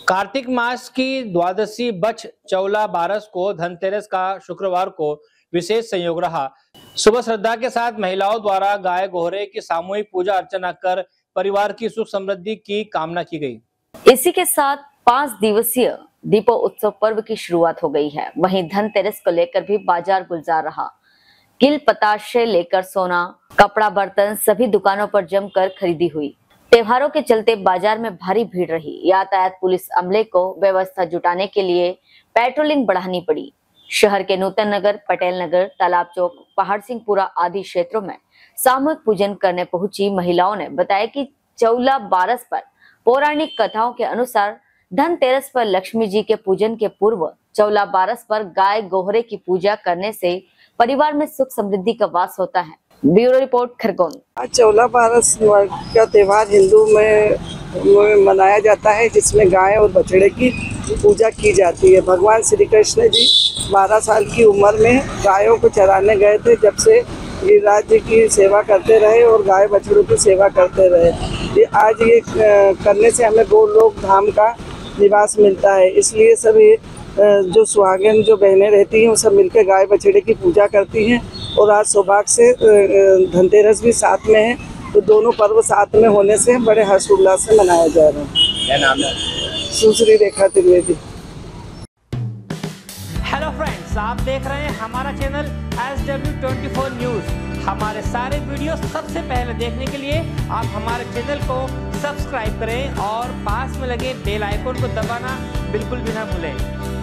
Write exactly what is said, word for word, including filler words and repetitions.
कार्तिक मास की द्वादशी बछ चौला बारस को धनतेरस का शुक्रवार को विशेष संयोग रहा। सुबह श्रद्धा के साथ महिलाओं द्वारा गाय गोहरे की सामूहिक पूजा अर्चना कर परिवार की सुख समृद्धि की कामना की गई। इसी के साथ पांच दिवसीय दीपो उत्सव पर्व की शुरुआत हो गई है। वहीं धनतेरस को लेकर भी बाजार गुलजार रहा। किल पताशे लेकर सोना, कपड़ा, बर्तन सभी दुकानों पर जमकर खरीदी हुई। त्योहारों के चलते बाजार में भारी भीड़ रही। यातायात पुलिस अमले को व्यवस्था जुटाने के लिए पेट्रोलिंग बढ़ानी पड़ी। शहर के नूतन नगर, पटेल नगर, तालाब चौक, पहाड़ सिंहपुरा आदि क्षेत्रों में सामूहिक पूजन करने पहुंची महिलाओं ने बताया कि चौला बारस पर पौराणिक कथाओं के अनुसार धनतेरस पर लक्ष्मी जी के पूजन के पूर्व चौला बारस पर गाय गोहरे की पूजा करने से परिवार में सुख समृद्धि का वास होता है। Bureau report, Khargone. आज चौला बारस का त्यौहार हिंदू में, में मनाया जाता है, जिसमें गाय और बछड़े की पूजा की जाती है। भगवान श्री कृष्ण जी बारह साल की उम्र में गायों को चराने गए थे। जब से गिरिराज जी की सेवा करते रहे और गाय बछड़ों की सेवा करते रहे। ये आज ये करने से हमें गोलोक धाम का निवास मिलता है। इसलिए सभी जो सुहागिन जो बहनें रहती हैं वो सब मिलकर गाय बछड़े की पूजा करती हैं। और आज सौभाग्य से धनतेरस भी साथ में है, तो दोनों पर्व साथ में होने से बड़े हर्षोल्लास से मनाया जा रहा है। क्या नाम है? सुश्री रेखा त्रिवेदी। हेलो फ्रेंड्स, आप देख रहे हैं हमारा channel S W twenty four news. हमारे सारे वीडियो सबसे पहले देखने के लिए आप हमारे चैनल को सब्सक्राइब करें और पास में लगे बेल आइकन को दबाना बिल्कुल भी ना भूलें।